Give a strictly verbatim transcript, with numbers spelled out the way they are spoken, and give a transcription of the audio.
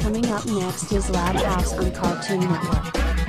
Coming up next is Loud House on Cartoon Network.